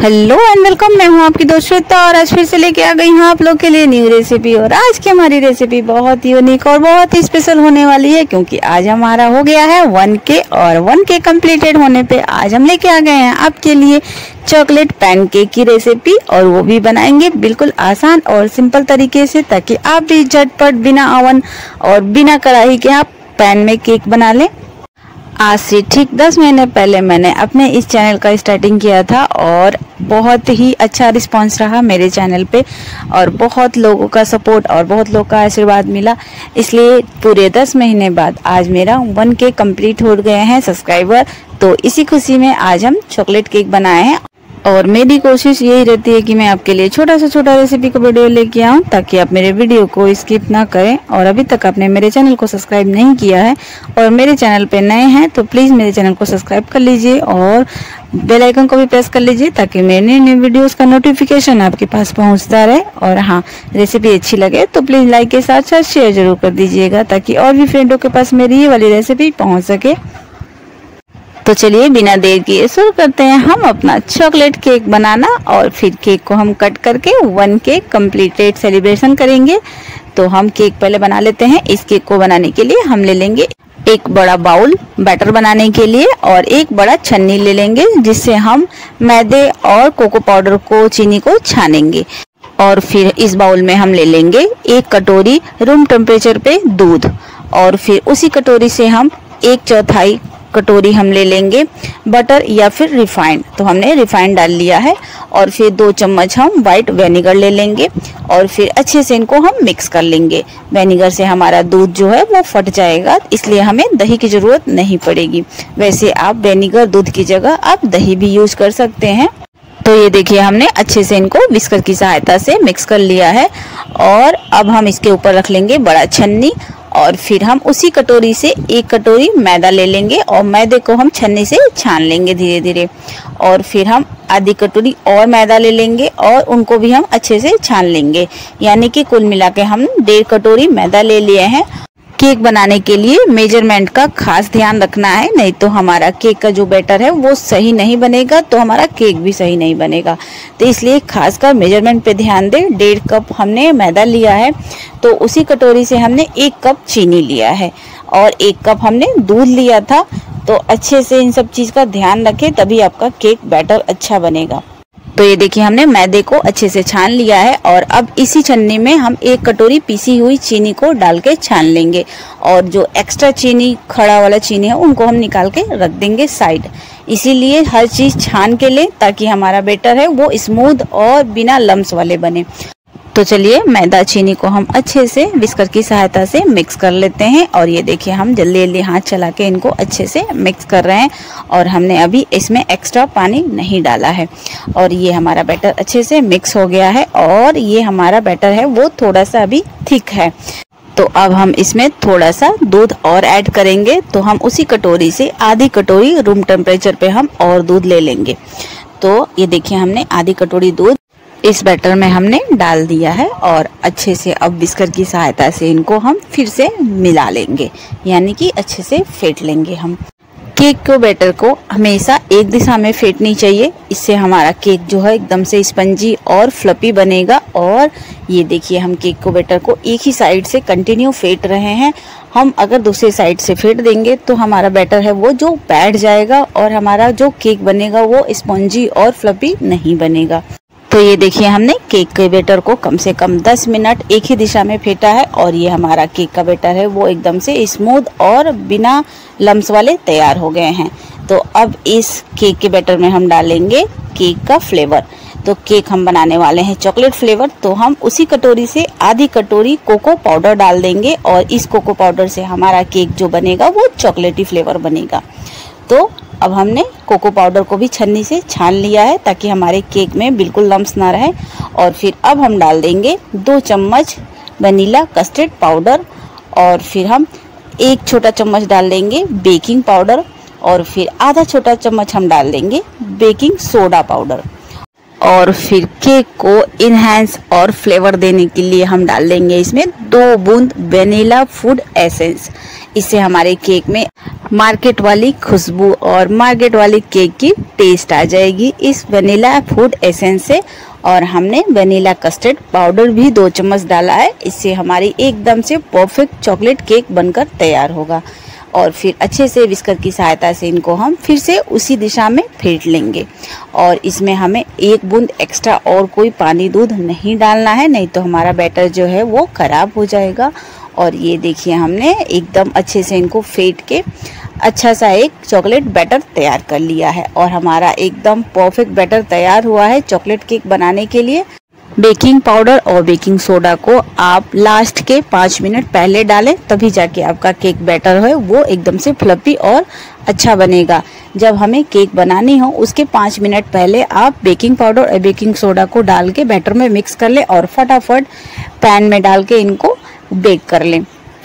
Hello and welcome. मैं हूं आपकी दोस्त श्वेता और आज फिर से लेके आ गई हूं आप लोग के लिए न्यू रेसिपी। और आज की हमारी रेसिपी बहुत ही यूनिक और बहुत ही स्पेशल होने वाली है, क्योंकि आज हमारा हो गया है 1K और 1K कंप्लीटेड होने पे आज हम लेके आ गए हैं आपके लिए चॉकलेट पैनकेक की रेसिपी। और वो भी बनाएंगे बिल्कुल आसान और सिंपल तरीके से, ताकि आप भी झटपट बिना ओवन और बिना कढ़ाई के आप पैन में केक बना लें। आज से ठीक 10 महीने पहले मैंने अपने इस चैनल का स्टार्टिंग किया था और बहुत ही अच्छा रिस्पांस रहा मेरे चैनल पे और बहुत लोगों का सपोर्ट और बहुत लोगों का आशीर्वाद मिला। इसलिए पूरे 10 महीने बाद आज मेरा 1K कंप्लीट हो गए हैं सब्सक्राइबर। तो इसी खुशी में आज हम चॉकलेट केक बनाए हैं और मेरी कोशिश यही रहती है कि मैं आपके लिए छोटा से छोटा रेसिपी का वीडियो लेके आऊँ, ताकि आप मेरे वीडियो को स्किप ना करें। और अभी तक आपने मेरे चैनल को सब्सक्राइब नहीं किया है और मेरे चैनल पे नए हैं तो प्लीज़ मेरे चैनल को सब्सक्राइब कर लीजिए और बेल आइकन को भी प्रेस कर लीजिए, ताकि मेरे नए नए वीडियोस का नोटिफिकेशन आपके पास पहुंचता रहे। और हाँ, रेसिपी अच्छी लगे तो प्लीज़ लाइक के साथ साथ शेयर जरूर कर दीजिएगा, ताकि और भी फ्रेंडों के पास मेरी ये वाली रेसिपी पहुँच सके। तो चलिए बिना देर किए शुरू करते हैं हम अपना चॉकलेट केक बनाना। और फिर केक को हम कट करके 1K कंप्लीटेड सेलिब्रेशन करेंगे। तो हम केक पहले बना लेते हैं। इस केक को बनाने के लिए हम ले लेंगे एक बड़ा बाउल बैटर बनाने के लिए और एक बड़ा छन्नी ले लेंगे, जिससे हम मैदे और कोको पाउडर को चीनी को छानेंगे। और फिर इस बाउल में हम ले लेंगे एक कटोरी रूम टेम्परेचर पे दूध और फिर उसी कटोरी से हम 1/4 कटोरी हम ले लेंगे बटर या फिर रिफाइंड। तो हमने रिफाइंड डाल लिया है। और फिर 2 चम्मच हम वाइट विनेगर ले लेंगे और फिर अच्छे से इनको हम मिक्स कर लेंगे। विनेगर से हमारा दूध जो है वो फट जाएगा, इसलिए हमें दही की जरूरत नहीं पड़ेगी। वैसे आप विनेगर दूध की जगह आप दही भी यूज कर सकते हैं। तो ये देखिए हमने अच्छे से इनको विस्कर की सहायता से मिक्स कर लिया है। और अब हम इसके ऊपर रख लेंगे बड़ा छन्नी और फिर हम उसी कटोरी से 1 कटोरी मैदा ले लेंगे और मैदे को हम छन्नी से छान लेंगे धीरे धीरे। और फिर हम आधी कटोरी और मैदा ले लेंगे और उनको भी हम अच्छे से छान लेंगे, यानी कि कुल मिला के हम 1.5 कटोरी मैदा ले लिए हैं। केक बनाने के लिए मेजरमेंट का खास ध्यान रखना है, नहीं तो हमारा केक का जो बैटर है वो सही नहीं बनेगा, तो हमारा केक भी सही नहीं बनेगा। तो इसलिए खासकर मेजरमेंट पे ध्यान दें। 1.5 कप हमने मैदा लिया है, तो उसी कटोरी से हमने 1 कप चीनी लिया है और 1 कप हमने दूध लिया था। तो अच्छे से इन सब चीज़ का ध्यान रखें, तभी आपका केक बैटर अच्छा बनेगा। तो ये देखिए हमने मैदे को अच्छे से छान लिया है और अब इसी छन्नी में हम 1 कटोरी पीसी हुई चीनी को डाल के छान लेंगे। और जो एक्स्ट्रा चीनी खड़ा वाला चीनी है उनको हम निकाल के रख देंगे साइड। इसीलिए हर चीज़ छान के लें, ताकि हमारा बैटर है वो स्मूथ और बिना लम्स वाले बने। तो चलिए मैदा चीनी को हम अच्छे से विस्कर की सहायता से मिक्स कर लेते हैं। और ये देखिए हम जल्दी जल्दी हाथ चला के इनको अच्छे से मिक्स कर रहे हैं और हमने अभी इसमें एक्स्ट्रा पानी नहीं डाला है। और ये हमारा बैटर अच्छे से मिक्स हो गया है और ये हमारा बैटर है वो थोड़ा सा अभी थिक है। तो अब हम इसमें थोड़ा सा दूध और ऐड करेंगे। तो हम उसी कटोरी से आधी कटोरी रूम टेम्परेचर पे हम और दूध ले लेंगे। तो ये देखिए हमने आधी कटोरी दूध इस बैटर में हमने डाल दिया है और अच्छे से अब विस्कर की सहायता से इनको हम फिर से मिला लेंगे, यानी कि अच्छे से फेंट लेंगे हम। केक को बैटर को हमेशा एक दिशा में फेंटनी चाहिए, इससे हमारा केक जो है एकदम से स्पंजी और फ्लफी बनेगा। और ये देखिए हम केक को बैटर को एक ही साइड से कंटिन्यू फेंट रहे हैं। हम अगर दूसरे साइड से फेंट देंगे तो हमारा बैटर है वो जो बैठ जाएगा और हमारा जो केक बनेगा वो स्पंजी और फ्लफी नहीं बनेगा। तो ये देखिए हमने केक के बैटर को कम से कम 10 मिनट एक ही दिशा में फेंटा है और ये हमारा केक का बैटर है वो एकदम से स्मूथ और बिना लम्स वाले तैयार हो गए हैं। तो अब इस केक के बैटर में हम डालेंगे केक का फ्लेवर। तो केक हम बनाने वाले हैं चॉकलेट फ्लेवर। तो हम उसी कटोरी से आधी कटोरी कोको पाउडर डाल देंगे और इस कोको पाउडर से हमारा केक जो बनेगा वो चॉकलेटी फ्लेवर बनेगा। तो अब हमने कोको पाउडर को भी छन्नी से छान लिया है, ताकि हमारे केक में बिल्कुल लम्स ना रहे। और फिर अब हम डाल देंगे 2 चम्मच वनीला कस्टर्ड पाउडर और फिर हम 1 छोटा चम्मच डाल देंगे बेकिंग पाउडर और फिर आधा छोटा चम्मच हम डाल देंगे बेकिंग सोडा पाउडर। और फिर केक को इनहेंस और फ्लेवर देने के लिए हम डाल देंगे इसमें 2 बूंद वेनिला फूड एसेंस। इससे हमारे केक में मार्केट वाली खुशबू और मार्केट वाली केक की टेस्ट आ जाएगी इस वेनिला फूड एसेंस से। और हमने वेनिला कस्टर्ड पाउडर भी 2 चम्मच डाला है। इससे हमारी एकदम से परफेक्ट चॉकलेट केक बनकर तैयार होगा। और फिर अच्छे से विस्कर की सहायता से इनको हम फिर से उसी दिशा में फेंट लेंगे। और इसमें हमें 1 बूंद एक्स्ट्रा और कोई पानी दूध नहीं डालना है, नहीं तो हमारा बैटर जो है वो खराब हो जाएगा। और ये देखिए हमने एकदम अच्छे से इनको फेंट के अच्छा सा एक चॉकलेट बैटर तैयार कर लिया है। और हमारा एकदम परफेक्ट बैटर तैयार हुआ है चॉकलेट केक बनाने के लिए। बेकिंग पाउडर और बेकिंग सोडा को आप लास्ट के 5 मिनट पहले डालें, तभी जाके आपका केक बैटर है वो एकदम से फ्लफी और अच्छा बनेगा। जब हमें केक बनानी हो उसके 5 मिनट पहले आप बेकिंग पाउडर और बेकिंग सोडा को डाल के बैटर में मिक्स कर लें और फटाफट पैन में डाल के इनको बेक कर लें।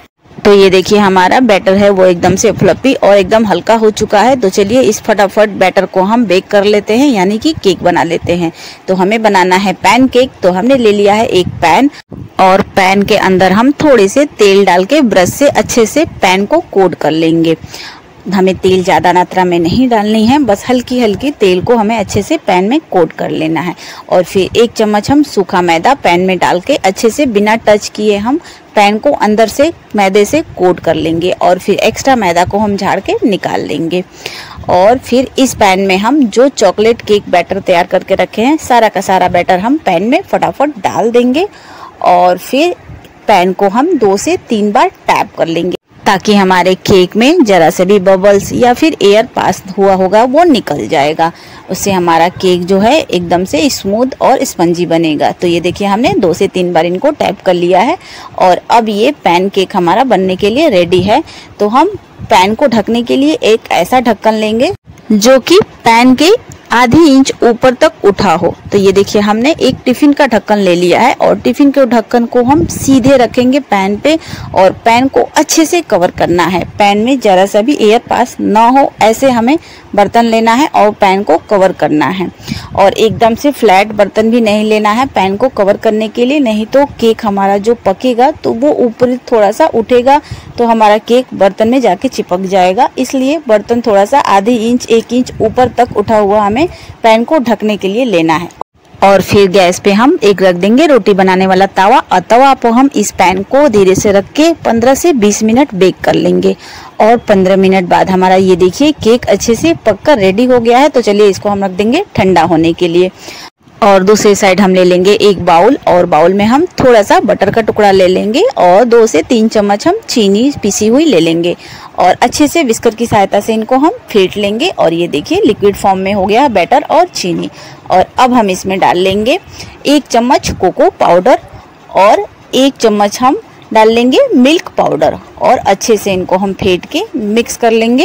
तो ये देखिए हमारा बैटर है वो एकदम से फ्लफी और एकदम हल्का हो चुका है। तो चलिए इस फटाफट बैटर को हम बेक कर लेते हैं, यानी कि केक बना लेते हैं। तो हमें बनाना है पैन केक। तो हमने ले लिया है एक पैन और पैन के अंदर हम थोड़े से तेल डाल के ब्रश से अच्छे से पैन को कोट कर लेंगे। हमें तेल ज़्यादा मात्रा में नहीं डालनी है, बस हल्की हल्की तेल को हमें अच्छे से पैन में कोट कर लेना है। और फिर 1 चम्मच हम सूखा मैदा पैन में डाल के अच्छे से बिना टच किए हम पैन को अंदर से मैदे से कोट कर लेंगे। और फिर एक्स्ट्रा मैदा को हम झाड़ के निकाल लेंगे। और फिर इस पैन में हम जो चॉकलेट केक बैटर तैयार करके रखे हैं सारा का सारा बैटर हम पैन में फटाफट डाल देंगे। और फिर पैन को हम 2 से 3 बार टैप कर लेंगे, ताकि हमारे केक में जरा से भी बबल्स या फिर एयर पास हुआ होगा वो निकल जाएगा। उससे हमारा केक जो है एकदम से स्मूथ और स्पंजी बनेगा। तो ये देखिए हमने 2 से 3 बार इनको टैप कर लिया है। और अब ये पैन केक हमारा बनने के लिए रेडी है। तो हम पैन को ढकने के लिए एक ऐसा ढक्कन लेंगे जो कि पैन के आधी इंच ऊपर तक उठा हो। तो ये देखिए हमने एक टिफिन का ढक्कन ले लिया है और टिफिन के ढक्कन को हम सीधे रखेंगे पैन पे और पैन को अच्छे से कवर करना है। पैन में जरा सा भी एयर पास ना हो ऐसे हमें बर्तन लेना है और पैन को कवर करना है। और एकदम से फ्लैट बर्तन भी नहीं लेना है पैन को कवर करने के लिए, नहीं तो केक हमारा जो पकेगा तो वो ऊपर थोड़ा सा उठेगा तो हमारा केक बर्तन में जाके चिपक जाएगा। इसलिए बर्तन थोड़ा सा आधी इंच 1 इंच ऊपर तक उठा हुआ हमें पैन को ढकने के लिए लेना है। और फिर गैस पे हम एक रख देंगे रोटी बनाने वाला तवा और तवा पर हम इस पैन को धीरे से रख के 15 से 20 मिनट बेक कर लेंगे। और 15 मिनट बाद हमारा ये देखिए केक अच्छे से पककर रेडी हो गया है। तो चलिए इसको हम रख देंगे ठंडा होने के लिए। और दूसरी साइड हम ले लेंगे एक बाउल और बाउल में हम थोड़ा सा बटर का टुकड़ा ले लेंगे और 2 से 3 चम्मच हम चीनी पिसी हुई ले लेंगे और अच्छे से विस्कर की सहायता से इनको हम फेंट लेंगे। और ये देखिए लिक्विड फॉर्म में हो गया बैटर और चीनी। और अब हम इसमें डाल लेंगे 1 चम्मच कोको पाउडर और 1 चम्मच हम डाल लेंगे मिल्क पाउडर और अच्छे से इनको हम फेंट के मिक्स कर लेंगे।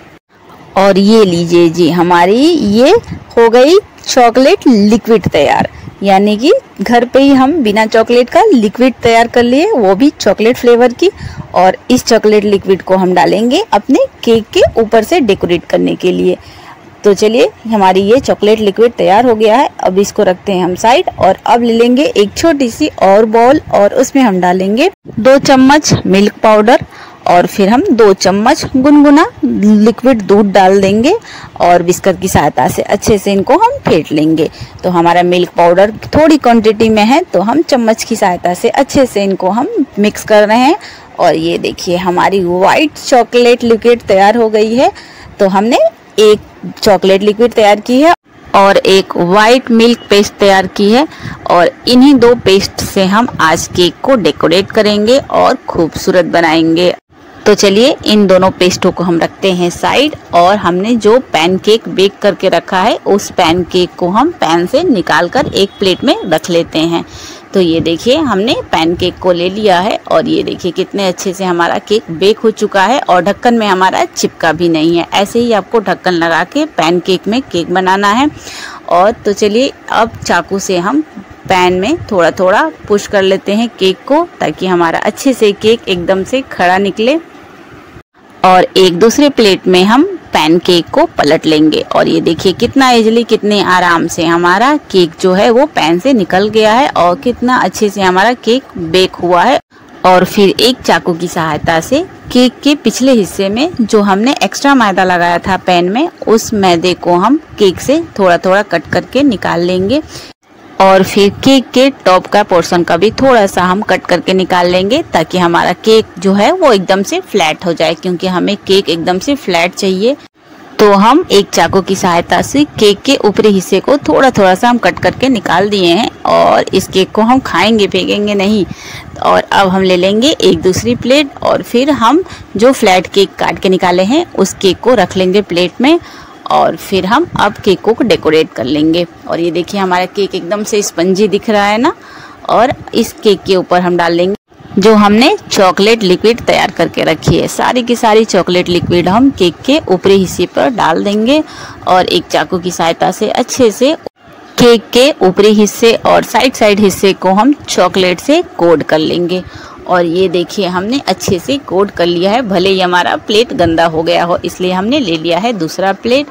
और ये लीजिए जी हमारी ये हो गई चॉकलेट लिक्विड तैयार, यानी कि घर पे ही हम बिना चॉकलेट का लिक्विड तैयार कर लिए, वो भी चॉकलेट फ्लेवर की। और इस चॉकलेट लिक्विड को हम डालेंगे अपने केक के ऊपर से डेकोरेट करने के लिए। तो चलिए हमारी ये चॉकलेट लिक्विड तैयार हो गया है। अब इसको रखते हैं हम साइड और अब ले लेंगे एक छोटी सी और बॉल और उसमें हम डालेंगे 2 चम्मच मिल्क पाउडर और फिर हम 2 चम्मच गुनगुना लिक्विड दूध डाल देंगे और विस्कर की सहायता से अच्छे से इनको हम फेंट लेंगे। तो हमारा मिल्क पाउडर थोड़ी क्वांटिटी में है तो हम चम्मच की सहायता से अच्छे से इनको हम मिक्स कर रहे हैं। और ये देखिए हमारी वाइट चॉकलेट लिक्विड तैयार हो गई है। तो हमने एक चॉकलेट लिक्विड तैयार की है और एक वाइट मिल्क पेस्ट तैयार की है और इन्हीं 2 पेस्ट से हम आज केक को डेकोरेट करेंगे और खूबसूरत बनाएंगे। तो चलिए इन दोनों पेस्टों को हम रखते हैं साइड और हमने जो पैन केक बेक करके रखा है उस पैन केक को हम पैन से निकालकर एक प्लेट में रख लेते हैं। तो ये देखिए हमने पैन केक को ले लिया है और ये देखिए कितने अच्छे से हमारा केक बेक हो चुका है और ढक्कन में हमारा चिपका भी नहीं है। ऐसे ही आपको ढक्कन लगा के पैन केक में केक बनाना है। और तो चलिए अब चाकू से हम पैन में थोड़ा थोड़ा पुश कर लेते हैं केक को, ताकि हमारा अच्छे से केक एकदम से खड़ा निकले। और एक दूसरे प्लेट में हम पैन केक को पलट लेंगे और ये देखिए कितना इजीली, कितने आराम से हमारा केक जो है वो पैन से निकल गया है और कितना अच्छे से हमारा केक बेक हुआ है। और फिर एक चाकू की सहायता से केक के पिछले हिस्से में जो हमने एक्स्ट्रा मैदा लगाया था पैन में, उस मैदे को हम केक से थोड़ा थोड़ा कट करके निकाल लेंगे। और फिर केक के टॉप का पोर्शन का भी थोड़ा सा हम कट करके निकाल लेंगे ताकि हमारा केक जो है वो एकदम से फ्लैट हो जाए, क्योंकि हमें केक एकदम से फ्लैट चाहिए। तो हम एक चाकू की सहायता से केक के ऊपरी हिस्से को थोड़ा थोड़ा सा हम कट करके निकाल दिए हैं और इस केक को हम खाएंगे, फेंकेंगे नहीं। और अब हम ले लेंगे एक दूसरी प्लेट और फिर हम जो फ्लैट केक काट के निकाले हैं उस केक को रख लेंगे प्लेट में और फिर हम अब केक को डेकोरेट कर लेंगे। और ये देखिए हमारा केक एकदम से स्पंजी दिख रहा है ना। और इस केक के ऊपर हम डाल लेंगे जो हमने चॉकलेट लिक्विड तैयार करके रखी है। सारी की सारी चॉकलेट लिक्विड हम केक के ऊपरी हिस्से पर डाल देंगे और एक चाकू की सहायता से अच्छे से केक के ऊपरी हिस्से और साइड हिस्से को हम चॉकलेट से कोट कर लेंगे। और ये देखिए हमने अच्छे से कोट कर लिया है। भले ही हमारा प्लेट गंदा हो गया हो, इसलिए हमने ले लिया है दूसरा प्लेट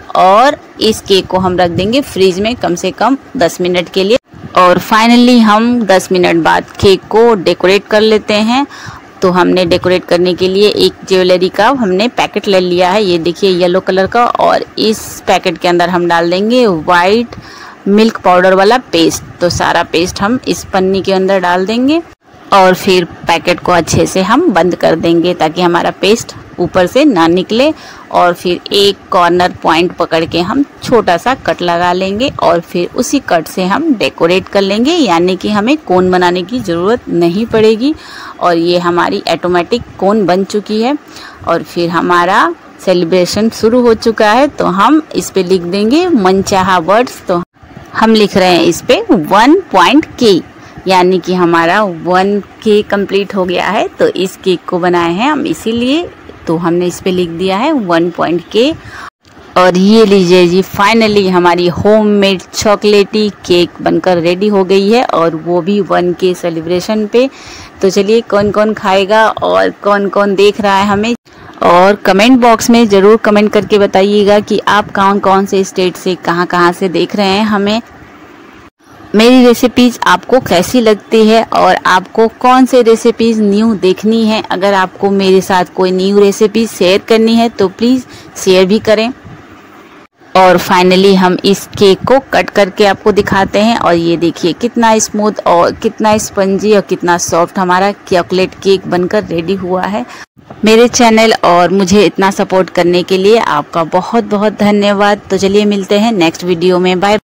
और इस केक को हम रख देंगे फ्रीज में कम से कम 10 मिनट के लिए। और फाइनली हम 10 मिनट बाद केक को डेकोरेट कर लेते हैं। तो हमने डेकोरेट करने के लिए एक ज्वेलरी का हमने पैकेट ले लिया है, ये देखिए येलो कलर का। और इस पैकेट के अंदर हम डाल देंगे वाइट मिल्क पाउडर वाला पेस्ट। तो सारा पेस्ट हम इस पन्नी के अंदर डाल देंगे और फिर पैकेट को अच्छे से हम बंद कर देंगे ताकि हमारा पेस्ट ऊपर से ना निकले। और फिर एक कॉर्नर पॉइंट पकड़ के हम छोटा सा कट लगा लेंगे और फिर उसी कट से हम डेकोरेट कर लेंगे, यानी कि हमें कोन बनाने की ज़रूरत नहीं पड़ेगी। और ये हमारी ऑटोमेटिक कोन बन चुकी है और फिर हमारा सेलिब्रेशन शुरू हो चुका है। तो हम इस पे लिख देंगे मनचाहा वर्ड्स। तो हम लिख रहे हैं इस पे 1.K, यानी कि हमारा 1K कंप्लीट हो गया है। तो इस केक को बनाए हैं हम इसीलिए, तो हमने इस पे लिख दिया है 1.K। और ये लीजिए जी, फाइनली हमारी होममेड चॉकलेटी केक बनकर रेडी हो गई है और वो भी 1K सेलिब्रेशन पे। तो चलिए कौन कौन खाएगा और कौन कौन देख रहा है हमें, और कमेंट बॉक्स में ज़रूर कमेंट करके बताइएगा कि आप कौन कौन से स्टेट से कहाँ से देख रहे हैं हमें। मेरी रेसिपीज़ आपको कैसी लगती है और आपको कौन से रेसिपीज़ न्यू देखनी है। अगर आपको मेरे साथ कोई न्यू रेसिपी शेयर करनी है तो प्लीज़ शेयर भी करें। और फाइनली हम इस केक को कट करके आपको दिखाते हैं और ये देखिए कितना स्मूथ और कितना स्पंजी और कितना सॉफ्ट हमारा चॉकलेट केक बनकर रेडी हुआ है। मेरे चैनल और मुझे इतना सपोर्ट करने के लिए आपका बहुत बहुत धन्यवाद। तो चलिए मिलते हैं नेक्स्ट वीडियो में, बाय।